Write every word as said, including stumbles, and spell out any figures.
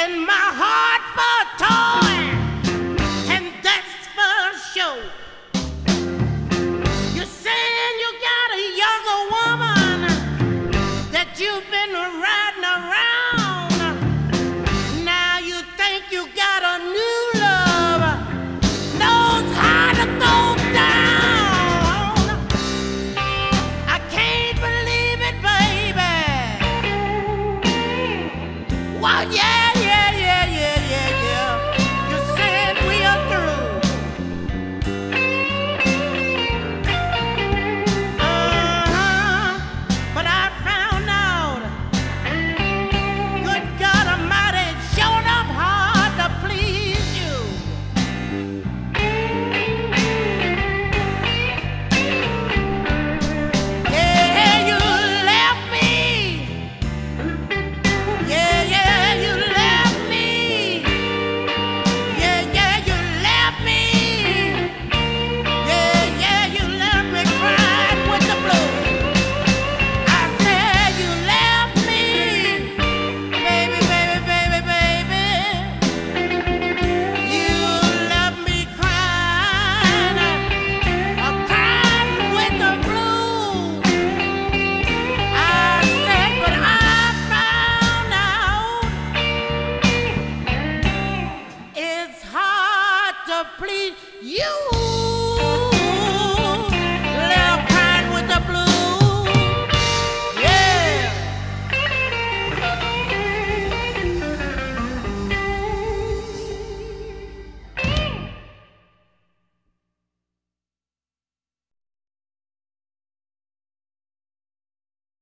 taking my heart for a toy, and that's for sure. You're saying you got a younger woman that you've been riding around. Now you think you got a new love, knows how to go down. I can't believe it, baby. Well, yeah, yeah, yeah, yeah, yeah, yeah. You said we are through. Uh-huh. But I found out, good God Almighty, it's sure enough hard to please you. Yeah, you left me. Yeah, yeah, you left me. Yeah, yeah, you left me. Yeah, yeah, you left me crying with the blues. I said you left me. Baby, baby, baby, baby. You left me crying, uh, crying with the blues. I said, but I found out it's hard to please you.